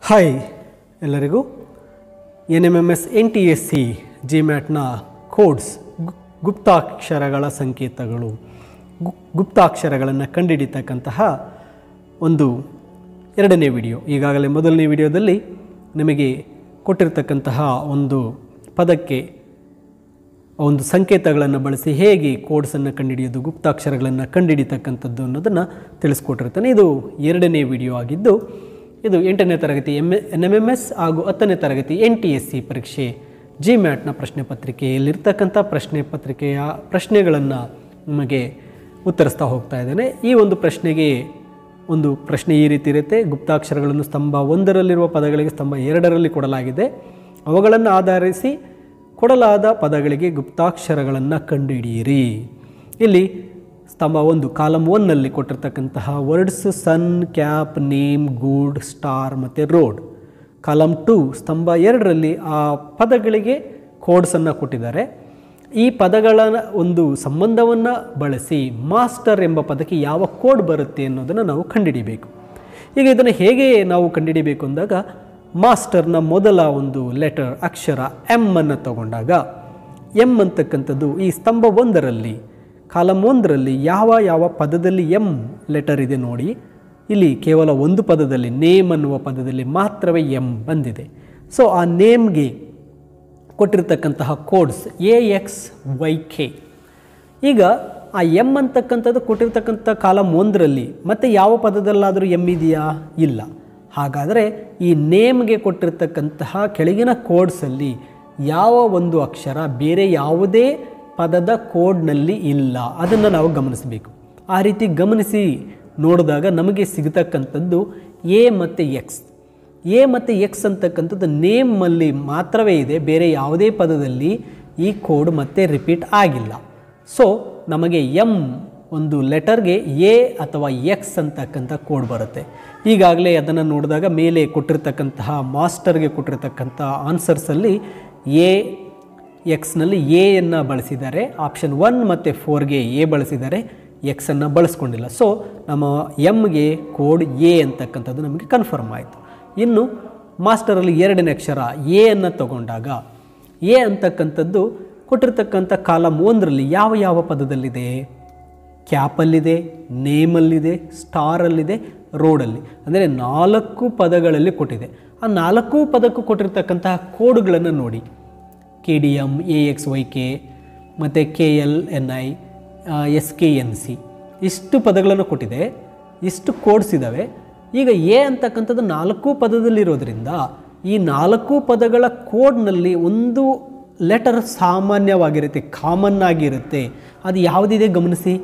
Hi ಎಲ್ಲರಿಗೂ NMMS NTSE GMAT codes ಗುಪ್ತಾಕ್ಷರಗಳ ಸಂಕೇತಗಳು ಗುಪ್ತಾಕ್ಷರಗಳನ್ನು ಕಂಡುಹಿಡಿತಕ್ಕಂತಹ ಒಂದು ಎರಡನೇ ವಿಡಿಯೋ. ಈಗಾಗಲೇ ಮೊದಲನೇ ವಿಡಿಯೋದಲ್ಲಿ ನಿಮಗೆ ಕೊಟ್ಟಿರತಕ್ಕಂತಹ ಒಂದು ಪದಕ್ಕೆ ಒಂದು ಸಂಕೇತಗಳನ್ನು ಬಳಸಿ ಹೇಗೆ ಕೋಡ್ಸನ್ನು ಕಂಡುಹಿಡಿಯೋದು, ಗುಪ್ತಾಕ್ಷರಗಳನ್ನು ಕಂಡುಹಿಡಿತಕ್ಕಂಥದ್ದು ಅನ್ನೋದನ್ನು ತಿಳಿಸ್ಕೊಟ್ಟಿರ್ತಾನೆ. ಇದು ಎರಡನೇ ವಿಡಿಯೋ ಆಗಿದ್ದು ಇದು 8ನೇ ತರಗತಿ NMMS ಹಾಗೂ 10ನೇ ತರಗತಿ NTSE ಪರೀಕ್ಷೆ GMAT ಪ್ರಶ್ನೆ ಪತ್ರಿಕೆಯಲ್ಲಿರ್ತಕ್ಕಂಥ ಪ್ರಶ್ನೆ ಪತ್ರಿಕೆಯ ಪ್ರಶ್ನೆಗಳನ್ನು ನಿಮಗೆ ಉತ್ತರಿಸ್ತಾ ಹೋಗ್ತಾ ಇದ್ದೇನೆ. ಈ ಒಂದು ಪ್ರಶ್ನೆಗೆ ಒಂದು ಪ್ರಶ್ನೆ ಈ ರೀತಿ ಇರುತ್ತೆ. ಗುಪ್ತಾಕ್ಷರಗಳನ್ನು ಸ್ತಂಭ 1ರಲ್ಲಿರುವ ಪದಗಳಿಗೆ ಸ್ತಂಭ 2ರಲ್ಲಿ ಕೊಡಲಾಗಿದೆ. ಅವುಗಳನ್ನು ಆಧರಿಸಿ ಕೊಡಲಾದ ಪದಗಳಿಗೆ ಗುಪ್ತಾಕ್ಷರಗಳನ್ನು ಕಂಡುಹಿಡಿಯಿರಿ. ಇಲ್ಲಿ ಸ್ತಂಭ 1 ಕಾಲಮ್ 1ನಲ್ಲಿ ಕೊಟ್ಟಿರ್ತಕ್ಕಂತಹ words sun, cap, name, good, star ಮತ್ತು ರೋಡ್. ಕಾಲಮ್ 2 ಸ್ತಂಭ 2ರಲ್ಲಿ ಆ ಪದಗಳಿಗೆ ಕೋಡ್ಸನ್ನು ಕೊಟ್ಟಿದ್ದಾರೆ. ಈ ಪದಗಳ ಒಂದು ಸಂಬಂಧವನ್ನು ಬಳಸಿ ಮಾಸ್ಟರ್ ಎಂಬ ಪದಕ್ಕೆ ಯಾವ ಕೋಡ್ ಬರುತ್ತೆ ಅನ್ನೋದನ್ನು ನಾವು ಕಂಡುಹಿಡಿಬೇಕು. ಈಗ ಇದನ್ನು ಹೇಗೆ ನಾವು ಕಂಡುಹಿಡಿಬೇಕು ಅಂದಾಗ ಮಾಸ್ಟರ್ನ ಮೊದಲ ಒಂದು ಲೆಟರ್ ಅಕ್ಷರ ಎಮ್ ಅನ್ನು ತಗೊಂಡಾಗ ಎಮ್ ಅಂತಕ್ಕಂಥದ್ದು ಈ ಸ್ತಂಭ 1ರಲ್ಲಿ ಕಾಲಮ್ 1ರಲ್ಲಿ ಯಾವ ಪದದಲ್ಲಿ ಎಮ್ ಲೆಟರ್ ಇದೆ ನೋಡಿ. ಇಲ್ಲಿ ಕೇವಲ ಒಂದು ಪದದಲ್ಲಿ ನೇಮ್ ಅನ್ನುವ ಪದದಲ್ಲಿ ಮಾತ್ರವೇ ಎಮ್ ಬಂದಿದೆ. ಸೊ ಆ ನೇಮ್ಗೆ ಕೊಟ್ಟಿರ್ತಕ್ಕಂತಹ ಕೋಡ್ಸ್ AXYK. ಈಗ ಆ ಎಮ್ ಅಂತಕ್ಕಂಥದ್ದು ಕೊಟ್ಟಿರ್ತಕ್ಕಂಥ ಕಾಲಮ್ 1ರಲ್ಲಿ ಮತ್ತೆ ಯಾವ ಪದದಲ್ಲಾದರೂ ಎಮ್ ಇದೆಯಾ? ಇಲ್ಲ. ಹಾಗಾದರೆ ಈ ನೇಮ್ಗೆ ಕೊಟ್ಟಿರ್ತಕ್ಕಂತಹ ಕೆಳಗಿನ ಕೋಡ್ಸಲ್ಲಿ ಯಾವ ಒಂದು ಅಕ್ಷರ ಬೇರೆ ಯಾವುದೇ ಪದದ ಕೋಡ್ನಲ್ಲಿ ಇಲ್ಲ, ಅದನ್ನು ನಾವು ಗಮನಿಸಬೇಕು. ಆ ರೀತಿ ಗಮನಿಸಿ ನೋಡಿದಾಗ ನಮಗೆ ಸಿಗತಕ್ಕಂಥದ್ದು ಎ ಮತ್ತು ಎಕ್ಸ್. ಎ ಮತ್ತು ಎಕ್ಸ್ ಅಂತಕ್ಕಂಥದ್ದು ನೇಮಲ್ಲಿ ಮಾತ್ರವೇ ಇದೆ, ಬೇರೆ ಯಾವುದೇ ಪದದಲ್ಲಿ ಈ ಕೋಡ್ ಮತ್ತೆ ರಿಪೀಟ್ ಆಗಿಲ್ಲ. ಸೊ ನಮಗೆ ಎಮ್ ಒಂದು ಲೆಟರ್ಗೆ ಎ ಅಥವಾ ಎಕ್ಸ್ ಅಂತಕ್ಕಂಥ ಕೋಡ್ ಬರುತ್ತೆ. ಈಗಾಗಲೇ ಅದನ್ನು ನೋಡಿದಾಗ ಮೇಲೆ ಕೊಟ್ಟಿರ್ತಕ್ಕಂತಹ ಮಾಸ್ಟರ್ಗೆ ಕೊಟ್ಟಿರ್ತಕ್ಕಂಥ ಆನ್ಸರ್ಸಲ್ಲಿ ಎಕ್ಸ್ನಲ್ಲಿ ಎಯನ್ನು ಬಳಸಿದ್ದಾರೆ. ಆಪ್ಷನ್ 1 ಮತ್ತು 4ಗೆ ಎ ಬಳಸಿದ್ದಾರೆ, ಎಕ್ಸನ್ನು ಬಳಸ್ಕೊಂಡಿಲ್ಲ. ಸೊ ನಮ್ಮ ಎಮ್ಗೆ ಕೋಡ್ ಎ ಅಂತಕ್ಕಂಥದ್ದು ನಮಗೆ ಕನ್ಫರ್ಮ್ ಆಯಿತು. ಇನ್ನು ಮಾಸ್ಟರಲ್ಲಿ 2ನೇ ಅಕ್ಷರ ಎಯನ್ನು ತಗೊಂಡಾಗ ಎ ಅಂತಕ್ಕಂಥದ್ದು ಕೊಟ್ಟಿರ್ತಕ್ಕಂಥ ಕಾಲಮ್ 1ರಲ್ಲಿ ಯಾವ ಪದದಲ್ಲಿದೆ? ಕ್ಯಾಪಲ್ಲಿದೆ, ನೇಮಲ್ಲಿದೆ, ಸ್ಟಾರಲ್ಲಿದೆ, ರೋಡಲ್ಲಿ. ಅಂದರೆ 4 ಪದಗಳಲ್ಲಿ ಕೊಟ್ಟಿದೆ. ಆ 4 ಪದಕ್ಕೂ ಕೊಟ್ಟಿರ್ತಕ್ಕಂತಹ ಕೋಡ್ಗಳನ್ನು ನೋಡಿ. KDM, AXYK ಮತ್ತು KLNI, SKNC ಇಷ್ಟು ಪದಗಳನ್ನು ಕೊಟ್ಟಿದೆ, ಇಷ್ಟು ಕೋಡ್ಸ್ ಇದ್ದಾವೆ. ಈಗ ಎ ಅಂತಕ್ಕಂಥದ್ದು 4 ಪದದಲ್ಲಿರೋದ್ರಿಂದ ಈ 4 ಪದಗಳ ಕೋಡ್ನಲ್ಲಿ ಒಂದು ಲೆಟರ್ ಸಾಮಾನ್ಯವಾಗಿರುತ್ತೆ, ಕಾಮನ್ ಆಗಿರುತ್ತೆ. ಅದು ಯಾವುದಿದೆ ಗಮನಿಸಿ.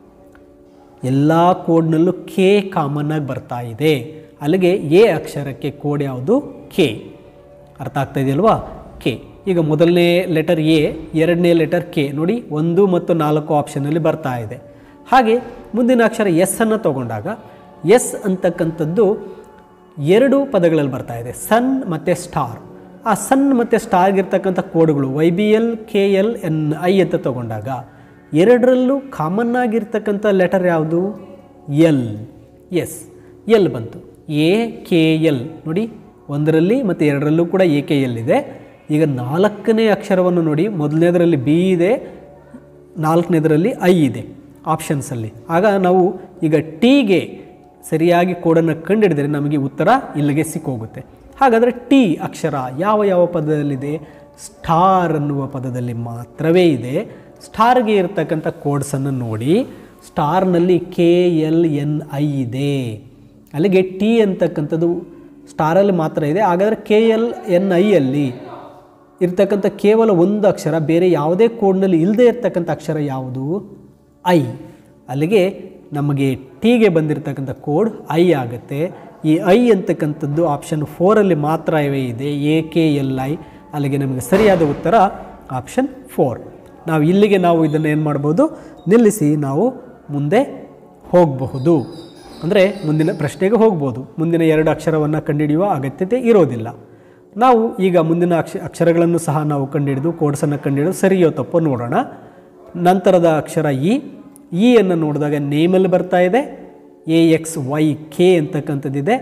ಎಲ್ಲ ಕೋಡ್ನಲ್ಲೂ ಕೆ ಕಾಮನ್ ಆಗಿ ಬರ್ತಾ ಇದೆ. ಅಲ್ಲಿಗೆ ಎ ಅಕ್ಷರಕ್ಕೆ ಕೋಡ್ ಯಾವುದು? ಕೆ. ಅರ್ಥ ಆಗ್ತಾ ಇದೆಯಲ್ವಾ? ಕೆ. ಈಗ ಮೊದಲನೇ ಲೆಟರ್ ಎ, 2ನೇ ಲೆಟರ್ ಕೆ ನೋಡಿ, 1 ಮತ್ತು 4 ಆಪ್ಷನಲ್ಲಿ ಬರ್ತಾ ಇದೆ. ಹಾಗೆ ಮುಂದಿನ ಅಕ್ಷರ ಎಸ್ ಅನ್ನು ತಗೊಂಡಾಗ ಎಸ್ ಅಂತಕ್ಕಂಥದ್ದು 2 ಪದಗಳಲ್ಲಿ ಬರ್ತಾ ಇದೆ, ಸನ್ ಮತ್ತು ಸ್ಟಾರ್. ಆ ಸನ್ ಮತ್ತು ಸ್ಟಾರ್ಗಿರ್ತಕ್ಕಂಥ ಕೋಡ್ಗಳು YBL, KLNI ಅಂತ ತಗೊಂಡಾಗ 2ರಲ್ಲೂ ಕಾಮನ್ ಆಗಿರ್ತಕ್ಕಂಥ ಲೆಟರ್ ಯಾವುದು? ಎಲ್. ಎಸ್, ಎಲ್ ಬಂತು. AKL ನೋಡಿ, 1ರಲ್ಲಿ ಮತ್ತು 2ರಲ್ಲೂ ಕೂಡ AKL ಇದೆ. ಈಗ 4ನೇ ಅಕ್ಷರವನ್ನು ನೋಡಿ, ಮೊದಲನೇದರಲ್ಲಿ ಬಿ ಇದೆ, 4ನೇದರಲ್ಲಿ ಐ ಇದೆ ಆಪ್ಷನ್ಸಲ್ಲಿ. ಆಗ ನಾವು ಈಗ ಟಿಗೆ ಸರಿಯಾಗಿ ಕೋಡನ್ನು ಕಂಡುಹಿಡಿದರೆ ನಮಗೆ ಉತ್ತರ ಇಲ್ಲಿಗೆ ಸಿಕ್ಕೋಗುತ್ತೆ. ಹಾಗಾದರೆ ಟಿ ಅಕ್ಷರ ಯಾವ ಪದದಲ್ಲಿದೆ? ಸ್ಟಾರ್ ಅನ್ನುವ ಪದದಲ್ಲಿ ಮಾತ್ರವೇ ಇದೆ. ಸ್ಟಾರ್ಗೆ ಇರತಕ್ಕಂಥ ಕೋಡ್ಸನ್ನು ನೋಡಿ, ಸ್ಟಾರ್ನಲ್ಲಿ KLNI ಇದೆ. ಅಲ್ಲಿಗೆ ಟಿ ಅಂತಕ್ಕಂಥದ್ದು ಸ್ಟಾರಲ್ಲಿ ಮಾತ್ರ ಇದೆ. ಹಾಗಾದರೆ KLNI ಅಲ್ಲಿ ಇರ್ತಕ್ಕಂಥ ಕೇವಲ ಒಂದು ಅಕ್ಷರ, ಬೇರೆ ಯಾವುದೇ ಕೋಡ್ನಲ್ಲಿ ಇಲ್ಲದೆ ಇರ್ತಕ್ಕಂಥ ಅಕ್ಷರ ಯಾವುದು? ಐ. ಅಲ್ಲಿಗೆ ನಮಗೆ ಟಿಗೆ ಬಂದಿರತಕ್ಕಂಥ ಕೋಡ್ ಐ ಆಗುತ್ತೆ. ಈ ಐ ಅಂತಕ್ಕಂಥದ್ದು ಆಪ್ಷನ್ 4ರಲ್ಲಿ ಮಾತ್ರವೇ ಇದೆ, AKLI. ಅಲ್ಲಿಗೆ ನಮಗೆ ಸರಿಯಾದ ಉತ್ತರ ಆಪ್ಷನ್ 4. ನಾವು ಇಲ್ಲಿಗೆ ಇದನ್ನು ಏನು ಮಾಡ್ಬೋದು? ನಿಲ್ಲಿಸಿ ನಾವು ಮುಂದೆ ಹೋಗಬಹುದು, ಅಂದರೆ ಮುಂದಿನ ಪ್ರಶ್ನೆಗೆ ಹೋಗ್ಬೋದು. ಮುಂದಿನ 2 ಅಕ್ಷರವನ್ನು ಕಂಡುಹಿಡಿಯುವ ಅಗತ್ಯತೆ ಇರೋದಿಲ್ಲ. ನಾವು ಈಗ ಮುಂದಿನ ಅಕ್ಷರಗಳನ್ನು ಸಹ ನಾವು ಕಂಡುಹಿಡಿದು ಕೋಡ್ಸನ್ನು ಕಂಡುಹಿಡಿದು ಸರಿಯೋ ತಪ್ಪೋ ನೋಡೋಣ. ನಂತರದ ಅಕ್ಷರ ಇ ಅನ್ನು ನೋಡಿದಾಗ ನೇಮಲ್ಲಿ ಬರ್ತಾ ಇದೆ, AXYK ಅಂತಕ್ಕಂಥದ್ದಿದೆ.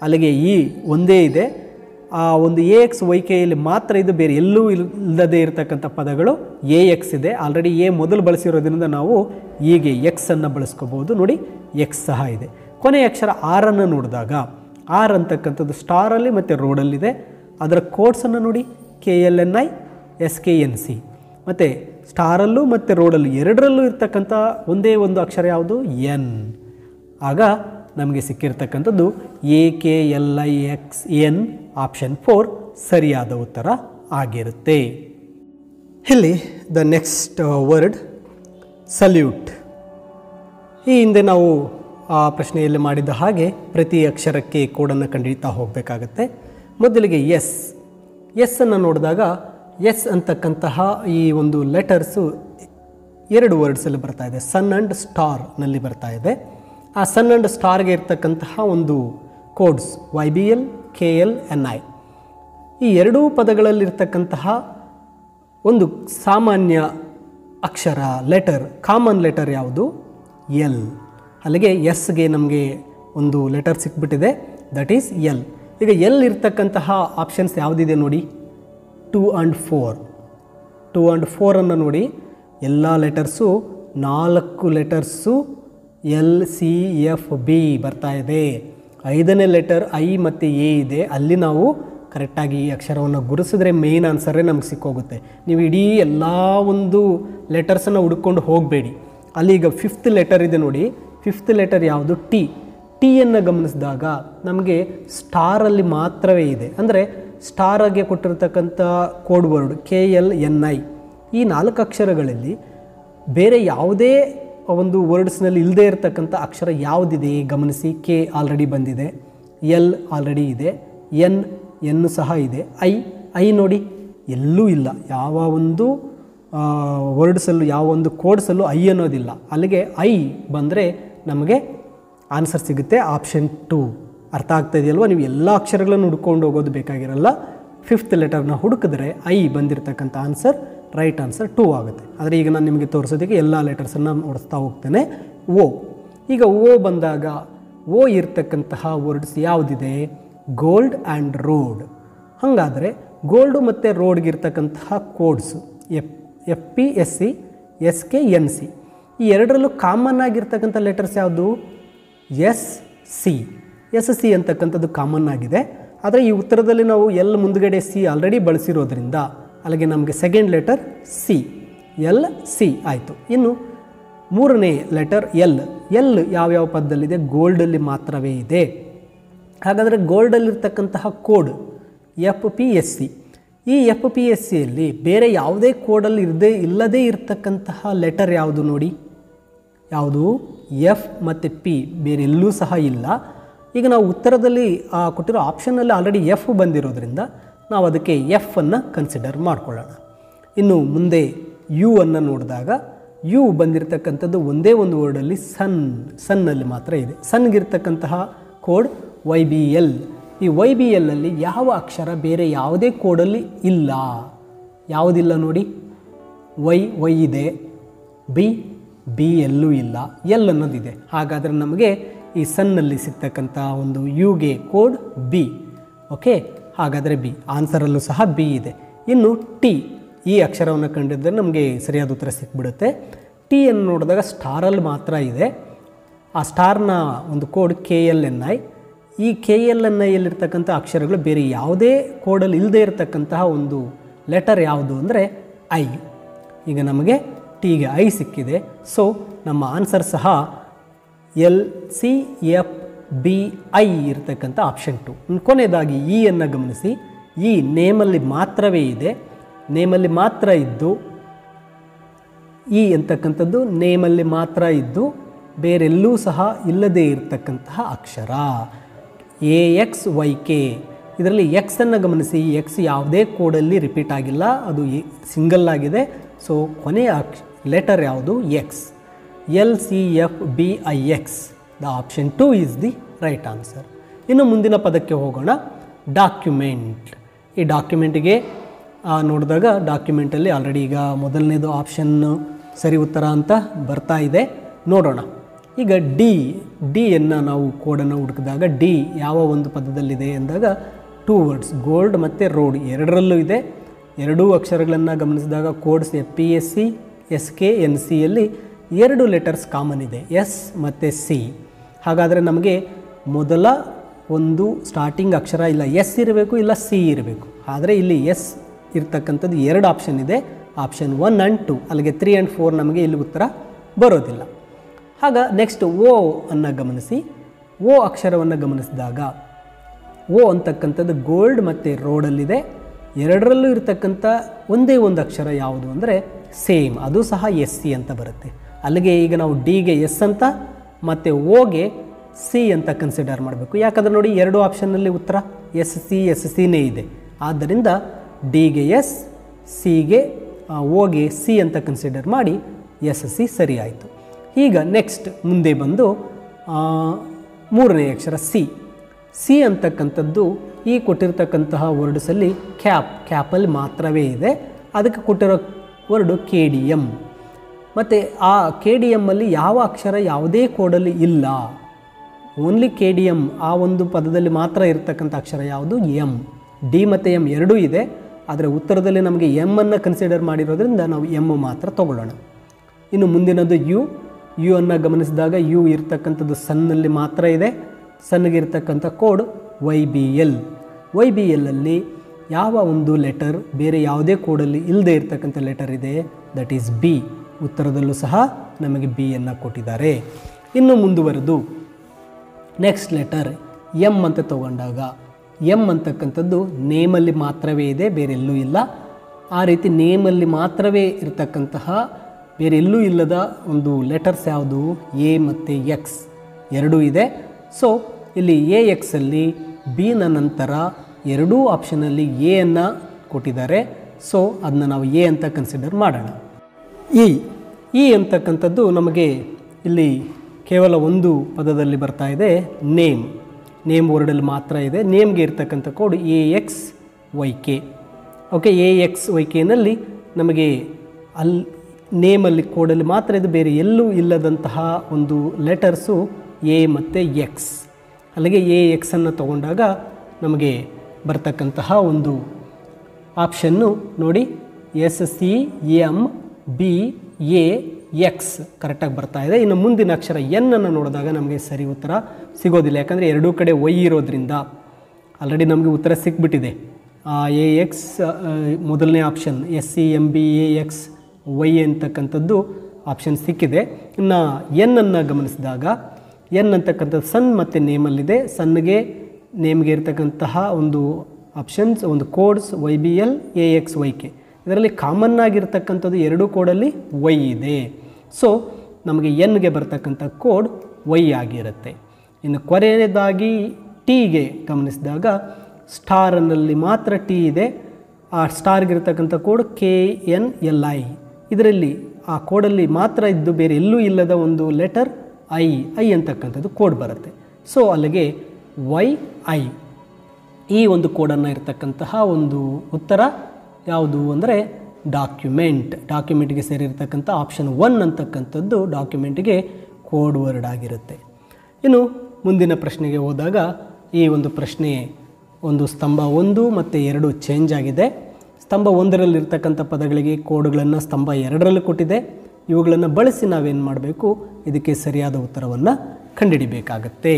ಅಲ್ಲಿಗೆ ಇ ಒಂದೇ ಇದೆ. ಆ ಒಂದು ಎ ಎಕ್ಸ್ ವೈ ಕೆಯಲ್ಲಿ ಮಾತ್ರ ಇದು, ಬೇರೆ ಎಲ್ಲೂ ಇಲ್ಲದೇ ಇರತಕ್ಕಂಥ ಪದಗಳು ಎ ಎಕ್ಸ್ ಇದೆ. ಆಲ್ರೆಡಿ ಎ ಮೊದಲು ಬಳಸಿರೋದ್ರಿಂದ ನಾವು ಹೀಗೆ ಎಕ್ಸನ್ನು ಬಳಸ್ಕೋಬೋದು. ನೋಡಿ ಎಕ್ಸ್ ಸಹ ಇದೆ. ಕೊನೆಯ ಅಕ್ಷರ ಆರನ್ನು ನೋಡಿದಾಗ ಆರ್ ಅಂತಕ್ಕಂಥದ್ದು ಸ್ಟಾರಲ್ಲಿ ಮತ್ತು ರೋಡಲ್ಲಿದೆ. ಅದರ ಕೋಡ್ಸನ್ನು ನೋಡಿ KLNI SKNC. ಮತ್ತು ಸ್ಟಾರಲ್ಲೂ ಮತ್ತು ರೋಡಲ್ಲೂ ಎರಡರಲ್ಲೂ ಇರ್ತಕ್ಕಂಥ ಒಂದೇ ಒಂದು ಅಕ್ಷರ ಯಾವುದು? ಎನ್. ಆಗ ನಮಗೆ ಸಿಕ್ಕಿರ್ತಕ್ಕಂಥದ್ದು AKLIXN ಆಪ್ಷನ್ 4 ಸರಿಯಾದ ಉತ್ತರ ಆಗಿರುತ್ತೆ. ಇಲ್ಲಿ ದ ನೆಕ್ಸ್ಟ್ ವರ್ಡ್ ಸಲ್ಯೂಟ್. ಈ ಹಿಂದೆ ನಾವು ಆ ಪ್ರಶ್ನೆಯಲ್ಲಿ ಮಾಡಿದ ಹಾಗೆ ಪ್ರತಿ ಅಕ್ಷರಕ್ಕೆ ಕೋಡನ್ನು ಕಂಡುಹಿಡಿತಾ ಹೋಗಬೇಕಾಗತ್ತೆ. ಮೊದಲಿಗೆ ಎಸ್. ಎಸ್ ಅನ್ನು ನೋಡಿದಾಗ ಎಸ್ ಅಂತಕ್ಕಂತಹ ಈ ಒಂದು ಲೆಟರ್ಸು ಎರಡು ವರ್ಡ್ಸಲ್ಲಿ ಬರ್ತಾ ಇದೆ. ಸನ್ ಆ್ಯಂಡ್ ಸ್ಟಾರ್ನಲ್ಲಿ ಬರ್ತಾ ಇದೆ. ಆ ಸನ್ ಆ್ಯಂಡ್ ಸ್ಟಾರ್ಗೆ ಇರ್ತಕ್ಕಂತಹ ಒಂದು ಕೋಡ್ಸ್ YBL KLNI. ಈ ಎರಡೂ ಪದಗಳಲ್ಲಿರ್ತಕ್ಕಂತಹ ಒಂದು ಸಾಮಾನ್ಯ ಅಕ್ಷರ ಲೆಟರ್, ಕಾಮನ್ ಲೆಟರ್ ಯಾವುದು? ಎಲ್. ಅಲ್ಲಿಗೆ ಎಸ್ಗೆ ನಮಗೆ ಒಂದು ಲೆಟರ್ ಸಿಕ್ಬಿಟ್ಟಿದೆ, ದಟ್ ಈಸ್ ಎಲ್. ಈಗ ಎಲ್ ಇರ್ತಕ್ಕಂತಹ ಆಪ್ಷನ್ಸ್ ಯಾವುದಿದೆ ನೋಡಿ, 2 and 4. 2 and 4 ಅನ್ನು ನೋಡಿ, ಎಲ್ಲ ಲೆಟರ್ಸು 4 ಲೆಟರ್ಸು LCFB ಬರ್ತಾ ಇದೆ. 5ನೇ ಲೆಟರ್ ಐ ಮತ್ತು ಎ ಇದೆ. ಅಲ್ಲಿ ನಾವು ಕರೆಕ್ಟಾಗಿ ಈ ಅಕ್ಷರವನ್ನು ಗುರುಸಿದ್ರೆ ಮೇನ್ ಆನ್ಸರೇ ನಮ್ಗೆ ಸಿಕ್ಕೋಗುತ್ತೆ. ನೀವು ಇಡೀ ಎಲ್ಲ ಒಂದು ಲೆಟರ್ಸನ್ನು ಹುಡ್ಕೊಂಡು ಹೋಗಬೇಡಿ. ಅಲ್ಲಿ ಈಗ 5th ಲೆಟರ್ ಇದೆ ನೋಡಿ, 5th ಲೆಟರ್ ಯಾವುದು? ಟಿ. ಟಿಯನ್ನು ಗಮನಿಸಿದಾಗ ನಮಗೆ ಸ್ಟಾರಲ್ಲಿ ಮಾತ್ರವೇ ಇದೆ. ಅಂದರೆ ಸ್ಟಾರಾಗೆ ಕೊಟ್ಟಿರ್ತಕ್ಕಂಥ ಕೋಡ್ ವರ್ಡ್ KLNI. ಈ 4 ಅಕ್ಷರಗಳಲ್ಲಿ ಬೇರೆ ಯಾವುದೇ ಒಂದು ವರ್ಡ್ಸ್ನಲ್ಲಿ ಇಲ್ಲದೇ ಇರತಕ್ಕಂಥ ಅಕ್ಷರ ಯಾವುದಿದೆ ಗಮನಿಸಿ. ಕೆ ಆಲ್ರೆಡಿ ಬಂದಿದೆ, ಎಲ್ ಆಲ್ರೆಡಿ ಇದೆ, ಎನ್ ಸಹ ಇದೆ, ಐ ನೋಡಿ ಎಲ್ಲೂ ಇಲ್ಲ. ಯಾವ ಒಂದು ವರ್ಡ್ಸಲ್ಲೂ ಯಾವ ಒಂದು ಕೋಡ್ಸಲ್ಲೂ ಐ ಅನ್ನೋದಿಲ್ಲ. ಅಲ್ಲಿಗೆ ಐ ಬಂದರೆ ನಮಗೆ ಆನ್ಸರ್ ಸಿಗುತ್ತೆ ಆಪ್ಷನ್ 2. ಅರ್ಥ ಆಗ್ತಾ ಇದೆಯಲ್ವ? ನೀವು ಎಲ್ಲ ಅಕ್ಷರಗಳನ್ನು ಹುಡ್ಕೊಂಡು ಹೋಗೋದು ಬೇಕಾಗಿರಲ್ಲ. 5th ಲೆಟರ್ನ ಹುಡುಕಿದ್ರೆ ಐ ಬಂದಿರತಕ್ಕಂಥ ಆನ್ಸರ್ ರೈಟ್ ಆನ್ಸರ್ 2 ಆಗುತ್ತೆ. ಆದರೆ ಈಗ ನಾನು ನಿಮಗೆ ತೋರಿಸೋದಕ್ಕೆ ಎಲ್ಲ ಲೆಟರ್ಸನ್ನು ಓಡಿಸ್ತಾ ಹೋಗ್ತೇನೆ. ಓ. ಈಗ ಓ ಬಂದಾಗ ಓ ಇರ್ತಕ್ಕಂತಹ ವರ್ಡ್ಸ್ ಯಾವುದಿದೆ? Gold and road. ಹಾಗಾದರೆ ಗೋಲ್ಡು ಮತ್ತು ರೋಡ್ಗಿರ್ತಕ್ಕಂತಹ ಕೋಡ್ಸು FPSC SKNC. ಈ ಎರಡರಲ್ಲೂ ಕಾಮನ್ ಆಗಿರ್ತಕ್ಕಂಥ ಲೆಟರ್ಸ್ ಯಾವುದು? SC ಅಂತಕ್ಕಂಥದ್ದು ಕಾಮನ್ ಆಗಿದೆ. ಆದರೆ ಈ ಉತ್ತರದಲ್ಲಿ ನಾವು ಎಲ್ ಮುಂದುಗಡೆ ಸಿ ಆಲ್ರೆಡಿ ಬಳಸಿರೋದ್ರಿಂದ ಅಲ್ಲಿಗೆ ನಮಗೆ ಸೆಕೆಂಡ್ ಲೆಟರ್ ಸಿ, LC ಆಯಿತು. ಇನ್ನು 3ನೇ ಲೆಟರ್ ಎಲ್. ಯಾವ್ಯಾವ ಪದದಲ್ಲಿದೆ? ಗೋಲ್ಡಲ್ಲಿ ಮಾತ್ರವೇ ಇದೆ. ಹಾಗಾದರೆ ಗೋಲ್ಡಲ್ಲಿರ್ತಕ್ಕಂತಹ ಕೋಡ್ FPSC. ಈ FPSCಯಲ್ಲಿ ಬೇರೆ ಯಾವುದೇ ಕೋಡಲ್ಲಿ ಇಲ್ಲದೇ ಇರತಕ್ಕಂತಹ ಲೆಟರ್ ಯಾವುದು ನೋಡಿ? ಯಾವುದು? ಎಫ್ ಮತ್ತು ಪಿ. ಬೇರೆ ಎಲ್ಲೂ ಸಹ ಇಲ್ಲ. ಈಗ ನಾವು ಉತ್ತರದಲ್ಲಿ ಕೊಟ್ಟಿರೋ ಆಪ್ಷನ್ನಲ್ಲಿ ಆಲ್ರೆಡಿ ಎಫ್ ಬಂದಿರೋದ್ರಿಂದ ನಾವು ಅದಕ್ಕೆ ಎಫ್ ಅನ್ನು ಕನ್ಸಿಡರ್ ಮಾಡ್ಕೊಳ್ಳೋಣ. ಇನ್ನು ಮುಂದೆ ಯು ಅನ್ನು ನೋಡಿದಾಗ ಯು ಬಂದಿರತಕ್ಕಂಥದ್ದು ಒಂದೇ ಒಂದು ವರ್ಡಲ್ಲಿ ಸನ್ನಲ್ಲಿ ಮಾತ್ರ ಇದೆ. ಸನ್ಗಿರ್ತಕ್ಕಂತಹ ಕೋಡ್ YBL. ಈ YBL ಅಲ್ಲಿ ಯಾವ ಅಕ್ಷರ ಬೇರೆ ಯಾವುದೇ ಕೋಡಲ್ಲಿ ಇಲ್ಲ? ಯಾವುದಿಲ್ಲ ನೋಡಿ? ವೈ ಇದೆ, ಬಿ ಎಲ್ಲೂ ಇಲ್ಲ, ಎಲ್ ಅನ್ನೋದಿದೆ. ಹಾಗಾದರೆ ನಮಗೆ ಈ ಸನ್ನಲ್ಲಿ ಸಿಗ್ತಕ್ಕಂಥ ಒಂದು ಯುಗೆ ಕೋಡ್ ಬಿ. ಓಕೆ, ಹಾಗಾದರೆ ಬಿ. ಆನ್ಸರಲ್ಲೂ ಸಹ ಬಿ ಇದೆ. ಇನ್ನು ಟಿ. ಈ ಅಕ್ಷರವನ್ನು ಕಂಡಿದ್ದರೆ ನಮಗೆ ಸರಿಯಾದ ಉತ್ತರ ಸಿಕ್ಬಿಡುತ್ತೆ. ಟಿಯನ್ನು ನೋಡಿದಾಗ ಸ್ಟಾರಲ್ಲಿ ಮಾತ್ರ ಇದೆ. ಆ ಸ್ಟಾರ್ನ ಒಂದು ಕೋಡ್ KLNI. ಈ KLNIಯಲ್ಲಿರ್ತಕ್ಕಂಥ ಅಕ್ಷರಗಳು ಬೇರೆ ಯಾವುದೇ ಕೋಡಲ್ಲಿ ಇಲ್ಲದೆ ಇರತಕ್ಕಂತಹ ಒಂದು ಲೆಟರ್ ಯಾವುದು ಅಂದರೆ ಐ. ಈಗ ನಮಗೆ ಟಿಗೆ ಐ ಸಿಕ್ಕಿದೆ. ಸೊ ನಮ್ಮ ಆನ್ಸರ್ ಸಹ LCFBI ಇರತಕ್ಕಂಥ ಆಪ್ಷನ್ 2. ಕೊನೆಯದಾಗಿ ಇ ಅನ್ನು ಗಮನಿಸಿ. ಈ ನೇಮಲ್ಲಿ ಮಾತ್ರವೇ ಇದೆ. ನೇಮಲ್ಲಿ ಮಾತ್ರ ಇದ್ದು, ಇ ಅಂತಕ್ಕಂಥದ್ದು ನೇಮಲ್ಲಿ ಮಾತ್ರ ಇದ್ದು ಬೇರೆಲ್ಲೂ ಸಹ ಇಲ್ಲದೇ ಇರತಕ್ಕಂತಹ ಅಕ್ಷರ AXYK. ಇದರಲ್ಲಿ ಎಕ್ಸನ್ನು ಗಮನಿಸಿ. ಎಕ್ಸ್ ಯಾವುದೇ ಕೋಡಲ್ಲಿ ರಿಪೀಟ್ ಆಗಿಲ್ಲ, ಅದು ಸಿಂಗಲ್ ಆಗಿದೆ. ಸೊ ಕೊನೆಯ ಲೆಟರ್ ಯಾವುದು? X. LCFBIX. The option 2 is the right answer. ಇನ್ನು ಮುಂದಿನ ಪದಕ್ಕೆ ಹೋಗೋಣ. ಡಾಕ್ಯುಮೆಂಟ್. ಈ ಡಾಕ್ಯುಮೆಂಟಿಗೆ ನೋಡಿದಾಗ ಡಾಕ್ಯುಮೆಂಟಲ್ಲಿ ಆಲ್ರೆಡಿ ಈಗ ಮೊದಲನೇದು ಆಪ್ಷನ್ ಸರಿ ಉತ್ತರ ಅಂತ ಬರ್ತಾ ಇದೆ. ನೋಡೋಣ. ಈಗ ಡಿಯನ್ನು ನಾವು ಕೋಡನ್ನು ಹುಡುಕಿದಾಗ ಡಿ ಯಾವ ಒಂದು ಪದದಲ್ಲಿದೆ ಎಂದಾಗ 2 ವರ್ಡ್ಸ್ ಗೋಲ್ಡ್ ಮತ್ತು ರೋಡ್ ಎರಡರಲ್ಲೂ ಇದೆ. ಎರಡೂ ಅಕ್ಷರಗಳನ್ನು ಗಮನಿಸಿದಾಗ ಕೋಡ್ಸ್ FPSC SKNCಯಲ್ಲಿ 2 ಲೆಟರ್ಸ್ ಕಾಮನ್ ಇದೆ, ಎಸ್ ಮತ್ತು ಸಿ. ಹಾಗಾದರೆ ನಮಗೆ ಮೊದಲ ಒಂದು ಸ್ಟಾರ್ಟಿಂಗ್ ಅಕ್ಷರ ಇಲ್ಲ ಎಸ್ ಇರಬೇಕು ಇಲ್ಲ ಸಿ ಇರಬೇಕು. ಆದರೆ ಇಲ್ಲಿ ಎಸ್ ಇರ್ತಕ್ಕಂಥದ್ದು 2 ಆಪ್ಷನ್ ಇದೆ, ಆಪ್ಷನ್ 1 ಆ್ಯಂಡ್ 2. ಅಲ್ಲಿಗೆ 3 ಆ್ಯಂಡ್ 4 ನಮಗೆ ಇಲ್ಲಿ ಉತ್ತರ ಬರೋದಿಲ್ಲ. ಆಗ ನೆಕ್ಸ್ಟ್ ಓ ಅನ್ನು ಗಮನಿಸಿ. ಓ ಅಕ್ಷರವನ್ನು ಗಮನಿಸಿದಾಗ ಓ ಅಂತಕ್ಕಂಥದ್ದು ಗೋಲ್ಡ್ ಮತ್ತು ರೋಡಲ್ಲಿದೆ. ಎರಡರಲ್ಲೂ ಇರತಕ್ಕಂಥ ಒಂದೇ ಒಂದು ಅಕ್ಷರ ಯಾವುದು ಅಂದರೆ ಸೇಮ್, ಅದು ಸಹ SC ಅಂತ ಬರುತ್ತೆ. ಅಲ್ಲಿಗೆ ಈಗ ನಾವು ಡಿಗೆ ಎಸ್ ಅಂತ ಮತ್ತು ಓಗೆ ಸಿ ಅಂತ ಕನ್ಸಿಡರ್ ಮಾಡಬೇಕು. ಯಾಕಂದರೆ ನೋಡಿ 2 ಆಪ್ಷನ್ನಲ್ಲಿ ಉತ್ತರ SCನೇ ಇದೆ. ಆದ್ದರಿಂದ ಡಿಗೆ ಎಸ್, ಸಿಗೆ ಓಗೆ ಸಿ ಅಂತ ಕನ್ಸಿಡರ್ ಮಾಡಿ SC ಸರಿ ಆಯಿತು. ಈಗ ನೆಕ್ಸ್ಟ್ ಮುಂದೆ ಬಂದು 3ನೇ ಅಕ್ಷರ ಸಿ ಅಂತಕ್ಕಂಥದ್ದು ಈ ಕೊಟ್ಟಿರ್ತಕ್ಕಂತಹ ವರ್ಡ್ಸಲ್ಲಿ ಕ್ಯಾಪಲ್ಲಿ ಮಾತ್ರವೇ ಇದೆ. ಅದಕ್ಕೆ ಕೊಟ್ಟಿರೋ ವರ್ಡು KDM. ಮತ್ತು ಆ KDMಲ್ಲಿ ಯಾವ ಅಕ್ಷರ ಯಾವುದೇ ಕೋಡಲ್ಲಿ ಇಲ್ಲ, ಓನ್ಲಿ KDM ಆ ಒಂದು ಪದದಲ್ಲಿ ಮಾತ್ರ ಇರತಕ್ಕಂಥ ಅಕ್ಷರ ಯಾವುದು ಎಮ್. ಡಿ ಮತ್ತು ಎಮ್ ಎರಡೂ ಇದೆ, ಆದರೆ ಉತ್ತರದಲ್ಲಿ ನಮಗೆ ಎಮ್ ಅನ್ನು ಕನ್ಸಿಡರ್ ಮಾಡಿರೋದ್ರಿಂದ ನಾವು ಎಮ್ ಮಾತ್ರ ತಗೊಳ್ಳೋಣ. ಇನ್ನು ಮುಂದಿನದು ಯು ಅನ್ನು ಗಮನಿಸಿದಾಗ ಯು ಇರ್ತಕ್ಕಂಥದ್ದು ಸನ್ನಲ್ಲಿ ಮಾತ್ರ ಇದೆ. ಸನ್ನಿಗೆ ಇರ್ತಕ್ಕಂಥ ಕೋಡ್ YBL ಅಲ್ಲಿ ಯಾವ ಒಂದು ಲೆಟರ್ ಬೇರೆ ಯಾವುದೇ ಕೋಡಲ್ಲಿ ಇಲ್ಲದೆ ಇರ್ತಕ್ಕಂಥ ಲೆಟರ್ ಇದೆ, ದಟ್ ಈಸ್ ಬಿ. ಉತ್ತರದಲ್ಲೂ ಸಹ ನಮಗೆ ಬಿ ಅನ್ನು ಕೊಟ್ಟಿದ್ದಾರೆ. ಇನ್ನು ಮುಂದುವರೆದು ನೆಕ್ಸ್ಟ್ ಲೆಟರ್ ಎಮ್ ಅಂತ ತಗೊಂಡಾಗ ಎಮ್ ಅಂತಕ್ಕಂಥದ್ದು ನೇಮಲ್ಲಿ ಮಾತ್ರವೇ ಇದೆ, ಬೇರೆ ಎಲ್ಲೂ ಇಲ್ಲ. ಆ ರೀತಿ ನೇಮಲ್ಲಿ ಮಾತ್ರವೇ ಇರತಕ್ಕಂತಹ ಬೇರೆ ಎಲ್ಲೂ ಇಲ್ಲದ ಒಂದು ಲೆಟರ್ಸ್ ಯಾವುದು ಎ ಮತ್ತು ಎಕ್ಸ್ ಎರಡೂ ಇದೆ. ಸೊ ಇಲ್ಲಿ AXಲ್ಲಿ ಬಿನ ನಂತರ ಎರಡೂ ಆಪ್ಷನಲ್ಲಿ ಎ ಅನ್ನು ಕೊಟ್ಟಿದ್ದಾರೆ. ಸೊ ಅದನ್ನ ನಾವು ಎ ಅಂತ ಕನ್ಸಿಡರ್ ಮಾಡೋಣ. ಇ ಅಂತಕ್ಕಂಥದ್ದು ನಮಗೆ ಇಲ್ಲಿ ಕೇವಲ ಒಂದು ಪದದಲ್ಲಿ ಬರ್ತಾ ಇದೆ, ನೇಮ್ ವರ್ಡಲ್ಲಿ ಮಾತ್ರ ಇದೆ. ನೇಮ್ಗೆ ಇರ್ತಕ್ಕಂಥ ಕೋಡ್ AXYK. ಓಕೆ, AXYKನಲ್ಲಿ ನಮಗೆ ನೇಮಲ್ಲಿ ಕೋಡಲ್ಲಿ ಮಾತ್ರ ಇದು, ಬೇರೆ ಎಲ್ಲೂ ಇಲ್ಲದಂತಹ ಒಂದು ಲೆಟರ್ಸು ಎ ಮತ್ತು ಎಕ್ಸ್. ಅಲ್ಲಿಗೆ AXನ್ನು ತಗೊಂಡಾಗ ನಮಗೆ ಬರ್ತಕ್ಕಂತಹ ಒಂದು ಆಪ್ಷನ್ನು ನೋಡಿ SCMBAX ಕರೆಕ್ಟಾಗಿ ಬರ್ತಾ ಇದೆ. ಇನ್ನು ಮುಂದಿನ ಅಕ್ಷರ ಎನ್ನನ್ನು ನೋಡಿದಾಗ ನಮಗೆ ಸರಿ ಉತ್ತರ ಸಿಗೋದಿಲ್ಲ, ಯಾಕಂದರೆ ಎರಡೂ ಕಡೆ ವೈ ಇರೋದ್ರಿಂದ ಆಲ್ರೆಡಿ ನಮಗೆ ಉತ್ತರ ಸಿಕ್ಬಿಟ್ಟಿದೆ. AX ಮೊದಲನೇ ಆಪ್ಷನ್ SCMBAX ವೈ ಅಂತಕ್ಕಂಥದ್ದು ಆಪ್ಷನ್ ಸಿಕ್ಕಿದೆ. ಇನ್ನು ಎನ್ನನ್ನು ಗಮನಿಸಿದಾಗ ಎನ್ ಅಂತಕ್ಕಂಥದ್ದು ಸನ್ ಮತ್ತು ನೇಮಲ್ಲಿದೆ. ಸನ್ಗೆ ನೇಮ್ಗೆ ಇರ್ತಕ್ಕಂತಹ ಒಂದು ಆಪ್ಷನ್ಸ್, ಒಂದು ಕೋಡ್ಸ್ YBL AXYK. ಇದರಲ್ಲಿ ಕಾಮನ್ ಆಗಿರ್ತಕ್ಕಂಥದ್ದು ಎರಡೂ ಕೋಡಲ್ಲಿ ವೈ ಇದೆ. ಸೊ ನಮಗೆ ಎನ್ಗೆ ಬರ್ತಕ್ಕಂಥ ಕೋಡ್ ವೈ ಆಗಿರುತ್ತೆ. ಇನ್ನು ಕೊನೆಯದಾಗಿ ಟಿಗೆ ಗಮನಿಸಿದಾಗ ಸ್ಟಾರ್ನಲ್ಲಿ ಮಾತ್ರ ಟಿ ಇದೆ. ಆ ಸ್ಟಾರ್ಗಿರ್ತಕ್ಕಂಥ ಕೋಡ್ KNLI. ಇದರಲ್ಲಿ ಆ ಕೋಡಲ್ಲಿ ಮಾತ್ರ ಇದ್ದು ಬೇರೆ ಎಲ್ಲೂ ಇಲ್ಲದ ಒಂದು ಲೆಟರ್ ಐ ಅಂತಕ್ಕಂಥದ್ದು ಕೋಡ್ ಬರುತ್ತೆ. ಸೊ ಅಲ್ಲಿಗೆ YI ಈ ಒಂದು ಕೋಡನ್ನು ಇರತಕ್ಕಂತಹ ಒಂದು ಉತ್ತರ ಯಾವುದು ಅಂದರೆ ಡಾಕ್ಯುಮೆಂಟ್ಗೆ ಸೇರಿರ್ತಕ್ಕಂಥ ಆಪ್ಷನ್ 1 ಅಂತಕ್ಕಂಥದ್ದು ಡಾಕ್ಯುಮೆಂಟ್ಗೆ ಕೋಡ್ ವರ್ಡ್ ಆಗಿರುತ್ತೆ. ಇನ್ನು ಮುಂದಿನ ಪ್ರಶ್ನೆಗೆ ಹೋದಾಗ ಈ ಒಂದು ಪ್ರಶ್ನೆ ಒಂದು ಸ್ತಂಭ 1 ಮತ್ತು 2 ಚೇಂಜ್ ಆಗಿದೆ. ಸ್ತಂಭ 1ರಲ್ಲಿರ್ತಕ್ಕಂಥ ಪದಗಳಿಗೆ ಕೋಡ್ಗಳನ್ನು ಸ್ತಂಭ 2ರಲ್ಲಿ ಕೊಟ್ಟಿದೆ. ಇವುಗಳನ್ನು ಬಳಸಿ ನಾವೇನು ಮಾಡಬೇಕು, ಇದಕ್ಕೆ ಸರಿಯಾದ ಉತ್ತರವನ್ನು ಕಂಡುಹಿಡಿಬೇಕಾಗತ್ತೆ.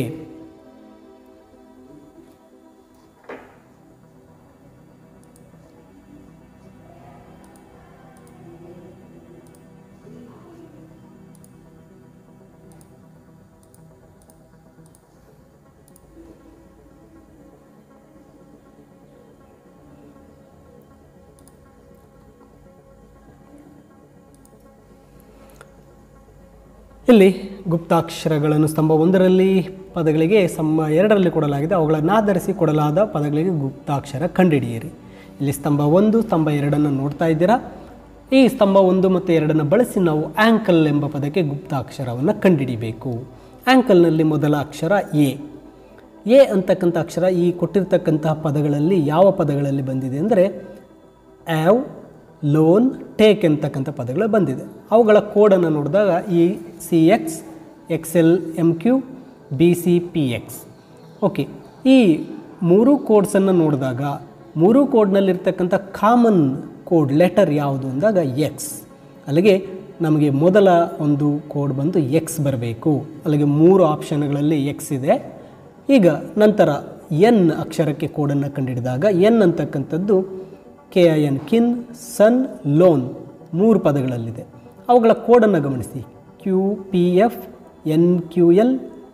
ಇಲ್ಲಿ ಗುಪ್ತಾಕ್ಷರಗಳನ್ನು ಸ್ತಂಭ 1ರಲ್ಲಿ ಪದಗಳಿಗೆ ಸ್ತಂಭ 2ರಲ್ಲಿ ಕೊಡಲಾಗಿದೆ. ಅವುಗಳನ್ನು ಆಧರಿಸಿ ಕೊಡಲಾದ ಪದಗಳಿಗೆ ಗುಪ್ತಾಕ್ಷರ ಕಂಡುಹಿಡಿಯಿರಿ. ಇಲ್ಲಿ ಸ್ತಂಭ 1 ಸ್ತಂಭ 2ಅನ್ನು ನೋಡ್ತಾ ಇದ್ದೀರಾ. ಈ ಸ್ತಂಭ 1 ಮತ್ತು 2ಅನ್ನು ಬಳಸಿ ನಾವು ಆ್ಯಂಕಲ್ ಎಂಬ ಪದಕ್ಕೆ ಗುಪ್ತಾಕ್ಷರವನ್ನು ಕಂಡುಹಿಡಿಬೇಕು. ಆ್ಯಂಕಲ್ನಲ್ಲಿ ಮೊದಲ ಅಕ್ಷರ ಎ ಅಂತಕ್ಕಂಥ ಅಕ್ಷರ ಈ ಕೊಟ್ಟಿರ್ತಕ್ಕಂತಹ ಪದಗಳಲ್ಲಿ ಯಾವ ಪದಗಳಲ್ಲಿ ಬಂದಿದೆ ಅಂದರೆ ಆವ್, ಲೋನ್, ಟೇಕ್ ಅಂತಕ್ಕಂಥ ಪದಗಳು ಬಂದಿದೆ. ಅವುಗಳ ಕೋಡನ್ನು ನೋಡಿದಾಗ CX XLMQ, BCPX. ಓಕೆ, ಈ ಮೂರು ಕೋಡ್ಸನ್ನು ನೋಡಿದಾಗ ಮೂರು ಕೋಡ್ನಲ್ಲಿರ್ತಕ್ಕಂಥ ಕಾಮನ್ ಕೋಡ್ ಲೆಟರ್ ಯಾವುದು ಅಂದಾಗ ಎಕ್ಸ್. ಅಲ್ಲಿಗೆ ನಮಗೆ ಮೊದಲ ಒಂದು ಕೋಡ್ ಬಂದು ಎಕ್ಸ್ ಬರಬೇಕು. ಅಲ್ಲಿಗೆ ಮೂರು ಆಪ್ಷನ್ಗಳಲ್ಲಿ ಎಕ್ಸ್ ಇದೆ. ಈಗ ನಂತರ ಎನ್ ಅಕ್ಷರಕ್ಕೆ ಕೋಡನ್ನು ಕಂಡುಹಿಡಿದಾಗ ಎನ್ ಅಂತಕ್ಕಂಥದ್ದು KIN ಕಿನ್, ಸನ್, ಲೋನ್ ಮೂರು ಪದಗಳಲ್ಲಿದೆ. ಅವುಗಳ ಕೋಡನ್ನು ಗಮನಿಸಿ. QPF, NQL,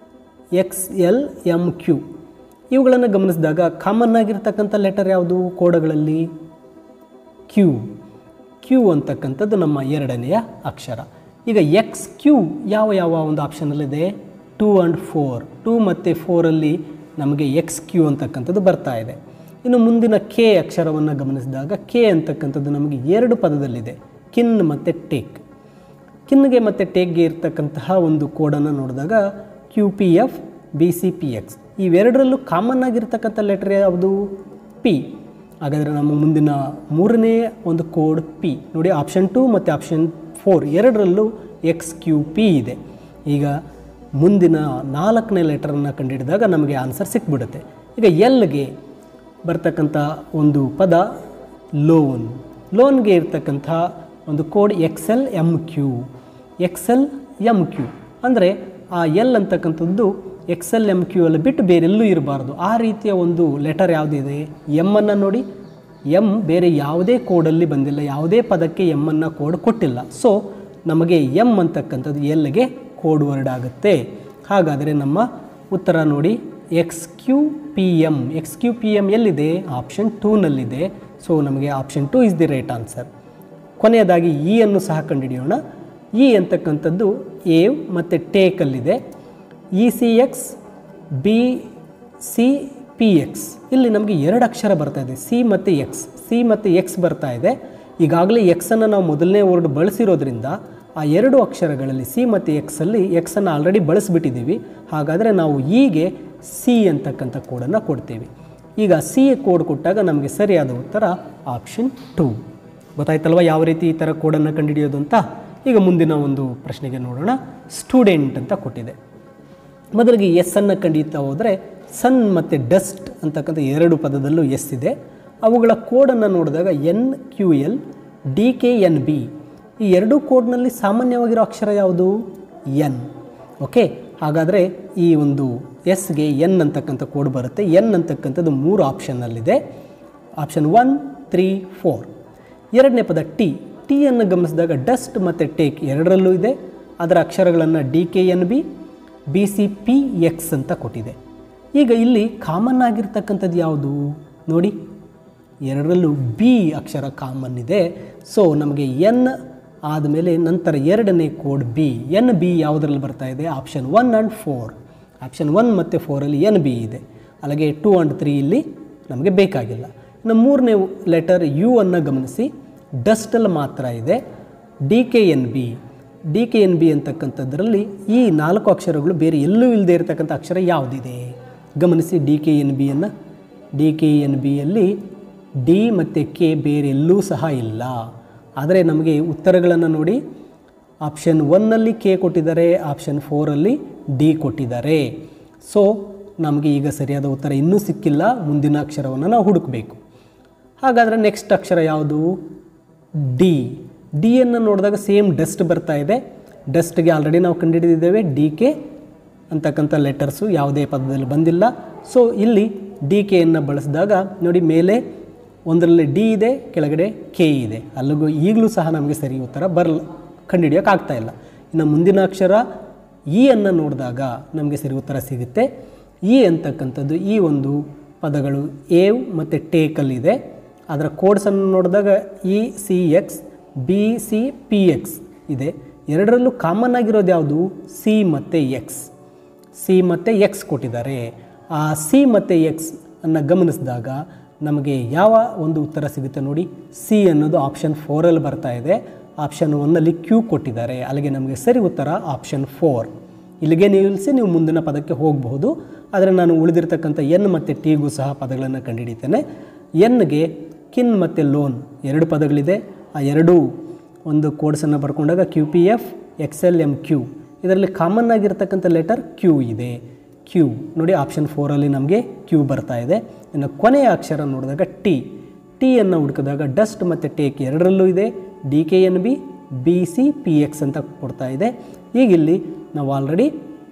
XLMQ ಇವುಗಳನ್ನು ಗಮನಿಸಿದಾಗ ಕಾಮನ್ ಆಗಿರ್ತಕ್ಕಂಥ ಲೆಟರ್ ಯಾವುದು ಕೋಡ್ಗಳಲ್ಲಿ? ಕ್ಯೂ ಅಂತಕ್ಕಂಥದ್ದು ನಮ್ಮ ಎರಡನೆಯ ಅಕ್ಷರ. ಈಗ XQ ಯಾವ ಒಂದು ಆಪ್ಷನಲ್ಲಿದೆ? 2 and 4. 2 ಮತ್ತು 4ಅಲ್ಲಿ ನಮಗೆ XQ ಅಂತಕ್ಕಂಥದ್ದು ಬರ್ತಾ ಇದೆ. ಇನ್ನು ಮುಂದಿನ ಕೆ ಅಕ್ಷರವನ್ನು ಗಮನಿಸಿದಾಗ ಕೆ ಅಂತಕ್ಕಂಥದ್ದು ನಮಗೆ ಎರಡು ಪದದಲ್ಲಿದೆ, ಕಿನ್ ಮತ್ತು ಟೇಕ್. ಕಿನ್ಗೆ ಮತ್ತು ಟೇಕ್ಗೆ ಇರ್ತಕ್ಕಂತಹ ಒಂದು ಕೋಡನ್ನು ನೋಡಿದಾಗ QPF, BCPX ಇವೆರಡರಲ್ಲೂ ಕಾಮನ್ ಆಗಿರ್ತಕ್ಕಂಥ ಲೆಟರ್ ಯಾವುದು? ಪಿ. ಹಾಗಾದರೆ ನಮ್ಮ ಮುಂದಿನ ಮೂರನೇ ಒಂದು ಕೋಡ್ ಪಿ. ನೋಡಿ, ಆಪ್ಷನ್ 2 ಮತ್ತು ಆಪ್ಷನ್ 4 ಎರಡರಲ್ಲೂ XQP ಇದೆ. ಈಗ ಮುಂದಿನ ನಾಲ್ಕನೇ ಲೆಟರನ್ನು ಕಂಡುಹಿಡಿದಾಗ ನಮಗೆ ಆನ್ಸರ್ ಸಿಕ್ಬಿಡುತ್ತೆ. ಈಗ ಎಲ್ಗೆ ಬರ್ತಕ್ಕಂಥ ಒಂದು ಪದ ಲೋನ್. ಲೋನ್ಗೆ ಇರ್ತಕ್ಕಂಥ ಒಂದು ಕೋಡ್ XLMQ. ಅಂದರೆ ಆ ಎಲ್ ಅಂತಕ್ಕಂಥದ್ದು XLMQ ಅಲ್ಲಿ ಬಿಟ್ಟು ಬೇರೆಲ್ಲೂ ಇರಬಾರ್ದು. ಆ ರೀತಿಯ ಒಂದು ಲೆಟರ್ ಯಾವುದಿದೆ? ಎಮ್ಮನ್ನು ನೋಡಿ, ಎಮ್ ಬೇರೆ ಯಾವುದೇ ಕೋಡಲ್ಲಿ ಬಂದಿಲ್ಲ, ಯಾವುದೇ ಪದಕ್ಕೆ ಎಮ್ಮನ್ನು ಕೋಡ್ ಕೊಟ್ಟಿಲ್ಲ. ಸೊ ನಮಗೆ ಎಮ್ ಅಂತಕ್ಕಂಥದ್ದು ಎಲ್ಗೆ ಕೋಡ್ ವರ್ಡ್ ಆಗುತ್ತೆ. ಹಾಗಾದರೆ ನಮ್ಮ ಉತ್ತರ ನೋಡಿ, XQPM ಎಲ್ಲಿದೆ? ಆಪ್ಷನ್ 2ನಲ್ಲಿದೆ. ಸೊ ನಮಗೆ option 2 is the right answer. ಕೊನೆಯದಾಗಿ ಇ ಅನ್ನು ಸಹ ಕಂಡುಹಿಡಿಯೋಣ. ಇ ಅಂತಕ್ಕಂಥದ್ದು ಏವ್ ಮತ್ತು ಟೇಕಲ್ಲಿದೆ. ECX, BCPX ಇಲ್ಲಿ ನಮಗೆ ಎರಡು ಅಕ್ಷರ ಬರ್ತಾ ಇದೆ, ಸಿ ಮತ್ತು ಎಕ್ಸ್ ಬರ್ತಾ ಇದೆ. ಈಗಾಗಲೇ ಎಕ್ಸನ್ನು ನಾವು ಮೊದಲನೇ ವರ್ಡ್ ಬಳಸಿರೋದ್ರಿಂದ ಆ ಎರಡು ಅಕ್ಷರಗಳಲ್ಲಿ ಸಿ ಮತ್ತು ಎಕ್ಸಲ್ಲಿ ಎಕ್ಸನ್ನು ಆಲ್ರೆಡಿ ಬಳಸಿಬಿಟ್ಟಿದ್ದೀವಿ. ಹಾಗಾದರೆ ನಾವು ಹೀಗೆ ಸಿ ಅಂತಕ್ಕಂಥ ಕೋಡನ್ನು ಕೊಡ್ತೀವಿ. ಈಗ ಸಿ ಕೋಡ್ ಕೊಟ್ಟಾಗ ನಮಗೆ ಸರಿಯಾದ ಉತ್ತರ ಆಪ್ಷನ್ 2. ಗೊತ್ತಾಯ್ತಲ್ವ ಯಾವ ರೀತಿ ಈ ಥರ ಕೋಡನ್ನು ಕಂಡುಹಿಡಿಯೋದು ಅಂತ? ಈಗ ಮುಂದಿನ ಒಂದು ಪ್ರಶ್ನೆಗೆ ನೋಡೋಣ. ಸ್ಟೂಡೆಂಟ್ ಅಂತ ಕೊಟ್ಟಿದೆ. ಮೊದಲಿಗೆ ಎಸ್ ಅನ್ನು ಕಂಡುಹಿಡ್ತಾ ಹೋದರೆ ಸನ್ ಮತ್ತು ಡಸ್ಟ್ ಅಂತಕ್ಕಂಥ ಎರಡು ಪದದಲ್ಲೂ ಎಸ್ ಇದೆ. ಅವುಗಳ ಕೋಡನ್ನು ನೋಡಿದಾಗ NQL, DKNB ಈ ಎರಡೂ ಕೋಡ್ನಲ್ಲಿ ಸಾಮಾನ್ಯವಾಗಿರೋ ಅಕ್ಷರ ಯಾವುದು? ಎನ್. ಓಕೆ, ಹಾಗಾದರೆ ಈ ಒಂದು ಎಸ್ಗೆ ಎನ್ ಅಂತಕ್ಕಂಥ ಕೋಡ್ ಬರುತ್ತೆ. ಎನ್ ಅಂತಕ್ಕಂಥದ್ದು ಮೂರು ಆಪ್ಷನ್ನಲ್ಲಿದೆ, ಆಪ್ಷನ್ 1, 3, 4. ಎರಡನೇ ಪದ ಟಿಯನ್ನು ಗಮನಿಸಿದಾಗ ಡಸ್ಟ್ ಮತ್ತು ಟೇಕ್ ಎರಡರಲ್ಲೂ ಇದೆ. ಅದರ ಅಕ್ಷರಗಳನ್ನು DKNB, BCPX ಅಂತ ಕೊಟ್ಟಿದೆ. ಈಗ ಇಲ್ಲಿ ಕಾಮನ್ ಆಗಿರ್ತಕ್ಕಂಥದ್ದು ಯಾವುದು ನೋಡಿ? ಎರಡರಲ್ಲೂ ಬಿ ಅಕ್ಷರ ಕಾಮನ್ ಇದೆ. ಸೊ ನಮಗೆ ಎನ್ ಆದಮೇಲೆ ನಂತರ ಎರಡನೇ ಕೋಡ್ ಬಿ. NB ಯಾವುದರಲ್ಲಿ ಬರ್ತಾ ಇದೆ? Option 1 and 4. ಆಪ್ಷನ್ 1 ಮತ್ತು 4ಅಲ್ಲಿ NB ಇದೆ. ಅಲ್ಲಿಗೆ 2 and 3 ಇಲ್ಲಿ ನಮಗೆ ಬೇಕಾಗಿಲ್ಲ. ಇನ್ನು ಮೂರನೇ ಲೆಟರ್ ಯು ಅನ್ನು ಗಮನಿಸಿ, ಡಸ್ಟಲ್ಲಿ ಮಾತ್ರ ಇದೆ. DKNB ಅಂತಕ್ಕಂಥದ್ರಲ್ಲಿ ಈ ನಾಲ್ಕು ಅಕ್ಷರಗಳು ಬೇರೆ ಎಲ್ಲೂ ಇಲ್ಲದೆ ಇರತಕ್ಕಂಥ ಅಕ್ಷರ ಯಾವುದಿದೆ? ಗಮನಿಸಿ DKNBಯಲ್ಲಿ ಡಿ ಮತ್ತು ಕೆ ಬೇರೆ ಎಲ್ಲೂ ಸಹ ಇಲ್ಲ. ಆದರೆ ನಮಗೆ ಉತ್ತರಗಳನ್ನು ನೋಡಿ, ಆಪ್ಷನ್ 1ನಲ್ಲಿ ಕೆ ಕೊಟ್ಟಿದ್ದಾರೆ, ಆಪ್ಷನ್ 4ಅಲ್ಲಿ ಡಿ ಕೊಟ್ಟಿದ್ದಾರೆ. ಸೊ ನಮಗೆ ಈಗ ಸರಿಯಾದ ಉತ್ತರ ಇನ್ನೂ ಸಿಕ್ಕಿಲ್ಲ. ಮುಂದಿನ ಅಕ್ಷರವನ್ನು ನಾವು ಹುಡುಕಬೇಕು. ಹಾಗಾದರೆ ನೆಕ್ಸ್ಟ್ ಅಕ್ಷರ ಯಾವುದು? ಡಿಯನ್ನು ನೋಡಿದಾಗ ಸೇಮ್ ಡಸ್ಟ್ ಬರ್ತಾ ಇದೆ. ಡಸ್ಟ್ಗೆ ಆಲ್ರೆಡಿ ನಾವು ಕಂಡುಹಿಡಿದಿದ್ದೇವೆ. DK ಅಂತಕ್ಕಂಥ ಲೆಟರ್ಸು ಯಾವುದೇ ಪದದಲ್ಲಿ ಬಂದಿಲ್ಲ. ಸೊ ಇಲ್ಲಿ DKಯನ್ನು ಬಳಸಿದಾಗ ನೋಡಿ, ಮೇಲೆ ಒಂದರಲ್ಲಿ ಡಿ ಇದೆ, ಕೆಳಗಡೆ ಕೆ ಇದೆ. ಅಲ್ಲಿಗೂ ಈಗಲೂ ಸಹ ನಮಗೆ ಸರಿ ಉತ್ತರ ಕಂಡುಹಿಡಿಯೋಕ್ಕಾಗ್ತಾ ಇಲ್ಲ. ಇನ್ನು ಮುಂದಿನ ಅಕ್ಷರ ಇ ಅನ್ನು ನೋಡಿದಾಗ ನಮಗೆ ಸರಿ ಉತ್ತರ ಸಿಗುತ್ತೆ. ಇ ಅಂತಕ್ಕಂಥದ್ದು ಈ ಒಂದು ಪದಗಳು ಏವ್ ಮತ್ತು ಟೇಕಲ್ಲಿದೆ. ಅದರ ಕೋಡ್ಸನ್ನು ನೋಡಿದಾಗ ECX, BCPX ಇದೆ. ಎರಡರಲ್ಲೂ ಕಾಮನ್ ಆಗಿರೋದು ಯಾವುದು? ಸಿ ಮತ್ತು ಎಕ್ಸ್ ಕೊಟ್ಟಿದ್ದಾರೆ. ಆ ಸಿ ಮತ್ತು ಎಕ್ಸ್ ಅನ್ನು ಗಮನಿಸಿದಾಗ ನಮಗೆ ಯಾವ ಒಂದು ಉತ್ತರ ಸಿಗುತ್ತೆ ನೋಡಿ? ಸಿ ಅನ್ನೋದು ಆಪ್ಷನ್ 4ಅಲ್ಲಿ ಬರ್ತಾ ಇದೆ. ಆಪ್ಷನ್ 1ನಲ್ಲಿ ಕ್ಯೂ ಕೊಟ್ಟಿದ್ದಾರೆ. ಅಲ್ಲಿಗೆ ನಮಗೆ ಸರಿ ಉತ್ತರ ಆಪ್ಷನ್ 4. ಇಲ್ಲಿಗೆ ನಿಲ್ಲಿಸಿ ನೀವು ಮುಂದಿನ ಪದಕ್ಕೆ ಹೋಗಬಹುದು. ಆದರೆ ನಾನು ಉಳಿದಿರ್ತಕ್ಕಂಥ ಎನ್ ಮತ್ತು ಟಿಗೂ ಸಹ ಪದಗಳನ್ನು ಕಂಡುಹಿಡಿತೇನೆ. ಎನ್ಗೆ ಕಿನ್ ಮತ್ತು ಲೋನ್ ಎರಡು ಪದಗಳಿದೆ. ಆ ಎರಡೂ ಒಂದು ಕೋಡ್ಸನ್ನು ಬರ್ಕೊಂಡಾಗ QPF, XLMQ ಇದರಲ್ಲಿ ಕಾಮನ್ ಆಗಿರ್ತಕ್ಕಂಥ ಲೆಟರ್ ಕ್ಯೂ ಇದೆ. ಕ್ಯೂ ನೋಡಿ ಆಪ್ಷನ್ 4ಅಲ್ಲಿ ನಮಗೆ ಕ್ಯೂ ಬರ್ತಾ ಇದೆ. ಇನ್ನು ಕೊನೆಯ ಅಕ್ಷರ ನೋಡಿದಾಗ ಟಿಯನ್ನು ಹುಡುಕಿದಾಗ ಡಸ್ಟ್ ಮತ್ತು ಟೇಕ್ ಎರಡರಲ್ಲೂ ಇದೆ. DKNB BCPX ಅಂತ ಕೊಡ್ತಾ ಇದೆ. ಈಗ ಇಲ್ಲಿ ನಾವು ಆಲ್ರೆಡಿ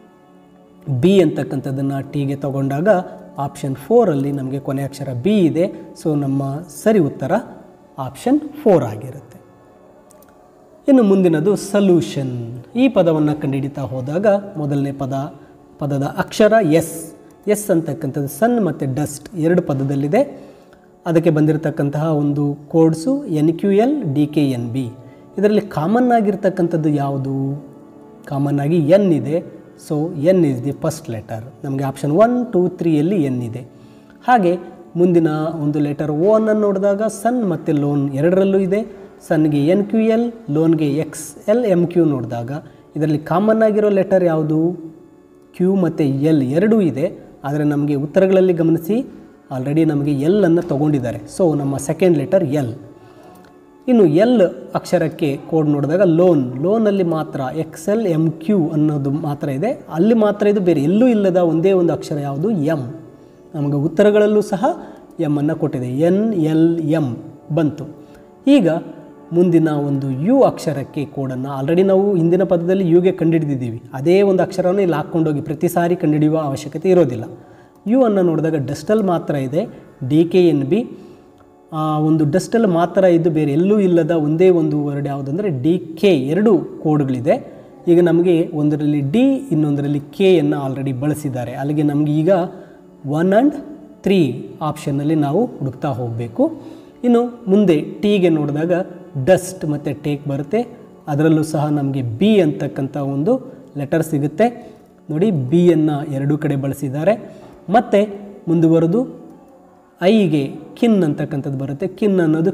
ಬಿ ಅಂತಕ್ಕಂಥದ್ದನ್ನು ಟಿಗೆ ತಗೊಂಡಾಗ ಆಪ್ಷನ್ 4ಅಲ್ಲಿ ನಮಗೆ ಕೊನೆಯ ಅಕ್ಷರ ಬಿ ಇದೆ. ಸೊ ನಮ್ಮ ಸರಿ ಉತ್ತರ ಆಪ್ಷನ್ 4 ಆಗಿರುತ್ತೆ. ಇನ್ನು ಮುಂದಿನದು ಸೊಲ್ಯೂಷನ್. ಈ ಪದವನ್ನು ಕಂಡುಹಿಡಿತಾ ಹೋದಾಗ ಮೊದಲನೇ ಪದದ ಅಕ್ಷರ ಎಸ್ ಅಂತಕ್ಕಂಥದ್ದು ಸನ್ ಮತ್ತು ಡಸ್ಟ್ ಎರಡು ಪದದಲ್ಲಿದೆ. ಅದಕ್ಕೆ ಬಂದಿರತಕ್ಕಂತಹ ಒಂದು ಕೋಡ್ಸು NQL DKNB. ಇದರಲ್ಲಿ ಕಾಮನ್ ಆಗಿರ್ತಕ್ಕಂಥದ್ದು ಯಾವುದು? ಕಾಮನ್ ಆಗಿ ಎನ್ ಇದೆ. So N is the first letter. ನಮಗೆ ಆಪ್ಷನ್ 1, 2, 3ಯಲ್ಲಿ ಎನ್ ಇದೆ. ಹಾಗೆ ಮುಂದಿನ ಒಂದು ಲೆಟರ್ ಓನನ್ನು ನೋಡಿದಾಗ ಸನ್ ಮತ್ತು ಲೋನ್ ಎರಡರಲ್ಲೂ ಇದೆ. ಸನ್ಗೆ NQL, ಲೋನ್ಗೆ XLMQ ನೋಡಿದಾಗ ಇದರಲ್ಲಿ ಕಾಮನ್ ಆಗಿರೋ ಲೆಟರ್ ಯಾವುದು? ಕ್ಯೂ ಮತ್ತು ಎಲ್ ಎರಡೂ ಇದೆ. ಆದರೆ ನಮಗೆ ಉತ್ತರಗಳಲ್ಲಿ ಗಮನಿಸಿ ಆಲ್ರೆಡಿ ನಮಗೆ ಎಲ್ ಅನ್ನು ತಗೊಂಡಿದ್ದಾರೆ. ಸೊ ನಮ್ಮ ಸೆಕೆಂಡ್ ಲೆಟರ್ ಎಲ್. ಇನ್ನು ಎಲ್ ಅಕ್ಷರಕ್ಕೆ ಕೋಡ್ ನೋಡಿದಾಗ ಲೋನಲ್ಲಿ ಮಾತ್ರ XLMQ ಅನ್ನೋದು ಮಾತ್ರ ಇದೆ. ಅಲ್ಲಿ ಮಾತ್ರ ಇದು, ಬೇರೆ ಎಲ್ಲೂ ಇಲ್ಲದ ಒಂದೇ ಒಂದು ಅಕ್ಷರ ಯಾವುದು? ಎಮ್. ನಮಗೆ ಉತ್ತರಗಳಲ್ಲೂ ಸಹ ಎಮ್ ಅನ್ನು ಕೊಟ್ಟಿದೆ. NLM ಬಂತು. ಈಗ ಮುಂದಿನ ಒಂದು ಯು ಅಕ್ಷರಕ್ಕೆ ಕೋಡನ್ನು ಆಲ್ರೆಡಿ ನಾವು ಹಿಂದಿನ ಪದದಲ್ಲಿ ಯುಗೆ ಕಂಡುಹಿಡಿದಿದ್ದೀವಿ. ಅದೇ ಒಂದು ಅಕ್ಷರವನ್ನು ಇಲ್ಲಿ ಹಾಕ್ಕೊಂಡೋಗಿ ಪ್ರತಿ ಸಾರಿ ಕಂಡುಹಿಡಿಯುವ ಅವಶ್ಯಕತೆ ಇರೋದಿಲ್ಲ. ಯು ಅನ್ನು ನೋಡಿದಾಗ ಡಸ್ಟಲ್ಲಿ ಮಾತ್ರ ಇದೆ. DKNB ಒಂದು ಡಸ್ಟಲ್ಲಿ ಮಾತ್ರ ಇದ್ದು ಬೇರೆ ಎಲ್ಲೂ ಇಲ್ಲದ ಒಂದೇ ಒಂದು ವರ್ಡ್ ಯಾವುದಂದರೆ DK. ಎರಡು ಕೋಡ್ಗಳಿದೆ. ಈಗ ನಮಗೆ ಒಂದರಲ್ಲಿ ಡಿ, ಇನ್ನೊಂದರಲ್ಲಿ ಕೆಯನ್ನು ಆಲ್ರೆಡಿ ಬಳಸಿದ್ದಾರೆ. ಅಲ್ಲಿಗೆ ನಮಗೆ ಈಗ 1 and 3 ಆಪ್ಷನ್ನಲ್ಲಿ ನಾವು ಹುಡುಕ್ತಾ ಹೋಗಬೇಕು. ಇನ್ನು ಮುಂದೆ ಟಿಗೆ ನೋಡಿದಾಗ ಡಸ್ಟ್ ಮತ್ತು ಟೇಕ್ ಬರುತ್ತೆ. ಅದರಲ್ಲೂ ಸಹ ನಮಗೆ ಬಿ ಅಂತಕ್ಕಂಥ ಒಂದು ಲೆಟರ್ ಸಿಗುತ್ತೆ. ನೋಡಿ ಬಿಯನ್ನು ಎರಡೂ ಕಡೆ ಬಳಸಿದ್ದಾರೆ. ಮತ್ತು ಮುಂದುವರೆದು ಐಗೆ ಕಿನ್ ಅಂತಕ್ಕಂಥದ್ದು ಬರುತ್ತೆ. ಕಿನ್ ಅನ್ನೋದು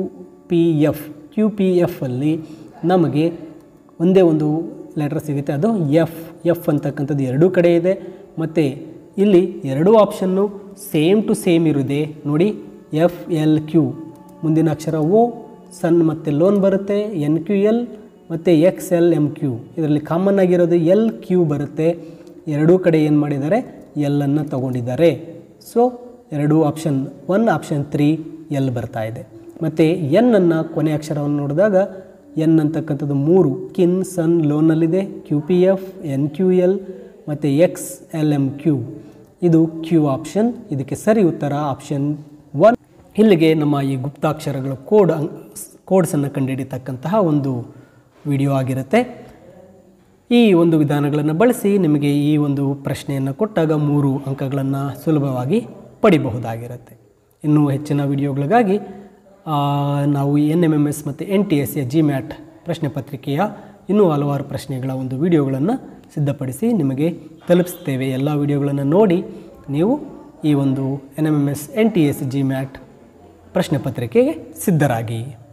QPF ಅಲ್ಲಿ ನಮಗೆ ಒಂದೇ ಒಂದು ಲೆಟರ್ ಸಿಗುತ್ತೆ, ಅದು ಎಫ್ ಅಂತಕ್ಕಂಥದ್ದು ಎರಡೂ ಕಡೆ ಇದೆ. ಮತ್ತು ಇಲ್ಲಿ ಎರಡೂ ಆಪ್ಷನ್ನು ಸೇಮ್ ಟು ಸೇಮ್ ಇರುತ್ತೆ. ನೋಡಿ FLQ ಮುಂದಿನ ಅಕ್ಷರ ಓ, ಸನ್ ಮತ್ತು ಲೋನ್ ಬರುತ್ತೆ. NQL ಮತ್ತು XLMQ ಇದರಲ್ಲಿ ಕಾಮನ್ ಆಗಿರೋದು LQ ಬರುತ್ತೆ. ಎರಡೂ ಕಡೆ ಏನು ಮಾಡಿದ್ದಾರೆ? ಎಲ್ಲನ್ನು ತಗೊಂಡಿದ್ದಾರೆ. ಸೊ ಎರಡು ಆಪ್ಷನ್ 1, ಆಪ್ಷನ್ 3 ಎಲ್ ಬರ್ತಾ ಇದೆ. ಮತ್ತು ಎನ್ನನ್ನು ಕೊನೆ ಅಕ್ಷರವನ್ನು ನೋಡಿದಾಗ ಎನ್ ಅಂತಕ್ಕಂಥದ್ದು 3 ಕಿನ್, ಸನ್, ಲೋನಲ್ಲಿದೆ. QPF, NQL ಮತ್ತು XLMQ ಇದು ಕ್ಯೂ ಆಪ್ಷನ್. ಇದಕ್ಕೆ ಸರಿ ಉತ್ತರ ಆಪ್ಷನ್ 1. ಇಲ್ಲಿಗೆ ನಮ್ಮ ಈ ಗುಪ್ತಾಕ್ಷರಗಳ ಕೋಡ್ಸನ್ನು ಕಂಡುಹಿಡಿತಕ್ಕಂತಹ ಒಂದು ವಿಡಿಯೋ ಆಗಿರುತ್ತೆ. ಈ ಒಂದು ವಿಧಾನಗಳನ್ನು ಬಳಸಿ ನಿಮಗೆ ಈ ಒಂದು ಪ್ರಶ್ನೆಯನ್ನು ಕೊಟ್ಟಾಗ 3 ಅಂಕಗಳನ್ನು ಸುಲಭವಾಗಿ ಪಡಿಬಹುದಾಗಿರುತ್ತೆ. ಇನ್ನೂ ಹೆಚ್ಚಿನ ವಿಡಿಯೋಗಳಿಗಾಗಿ ನಾವು NMMS ಮತ್ತು NTSE GMAT ಪ್ರಶ್ನೆ ಪತ್ರಿಕೆಯ ಇನ್ನೂ ಹಲವಾರು ಪ್ರಶ್ನೆಗಳ ಒಂದು ವಿಡಿಯೋಗಳನ್ನು ಸಿದ್ಧಪಡಿಸಿ ನಿಮಗೆ ತಲುಪಿಸ್ತೇವೆ. ಎಲ್ಲ ವಿಡಿಯೋಗಳನ್ನು ನೋಡಿ ನೀವು ಈ ಒಂದು NMMS NTSE GMAT ಪ್ರಶ್ನೆ ಪತ್ರಿಕೆಗೆ ಸಿದ್ಧರಾಗಿ.